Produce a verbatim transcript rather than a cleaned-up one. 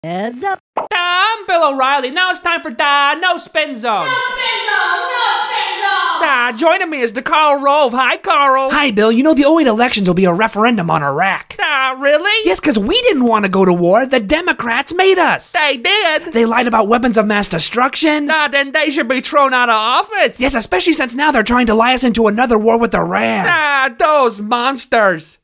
Heads up. I'm Bill O'Reilly. Now it's time for Da No Spin Zone. No spin zone! No spin zone! Da, joining me is the Karl Rove. Hi, Karl. Hi, Bill. You know the oh eight elections will be a referendum on Iraq. Da, really? Yes, because we didn't want to go to war. The Democrats made us. They did. They lied about weapons of mass destruction. Da, then they should be thrown out of office. Yes, especially since now they're trying to lie us into another war with Iran. Da, those monsters.